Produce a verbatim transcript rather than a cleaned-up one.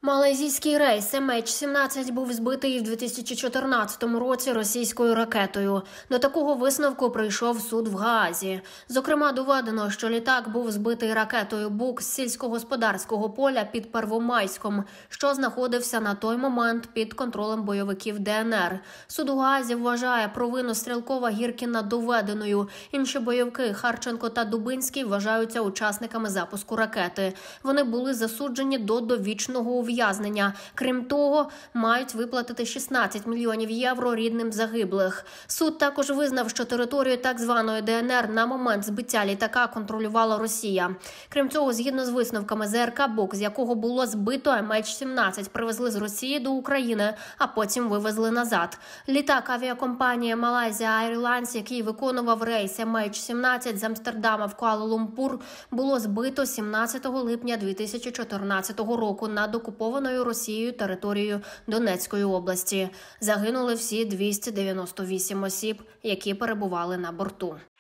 Малайзійський рейс ем ейч сімнадцять був збитий в дві тисячі чотирнадцятому році російською ракетою. До такого висновку прийшов суд в Гаазі. Зокрема, доведено, що літак був збитий ракетою Бук з сільськогосподарського поля під Первомайськом, що знаходився на той момент під контролем бойовиків де ен ер. Суд у Гаазі вважає провину Стрєлкова-Гіркіна доведеною. Інші бойовики Харченко та Дубинський вважаються учасниками запуску ракети. Вони були засуджені до довічного ув'язнення. Крім того, мають виплатити шістнадцять мільйонів євро рідним загиблих. Суд також визнав, що територію так званої де ен ер на момент збиття літака контролювала Росія. Крім цього, згідно з висновками зе ер ка «Бук», з якого було збито ем ейч сімнадцять, привезли з Росії до України, а потім вивезли назад. Літак авіакомпанії Malaysia Airlines, який виконував рейс ем ейч сімнадцять з Амстердама в Куала-Лумпур, було збито сімнадцятого липня дві тисячі чотирнадцятого року над окупованою Росією територією Донецької області. Загинули всі двісті дев'яносто вісім осіб, які перебували на борту.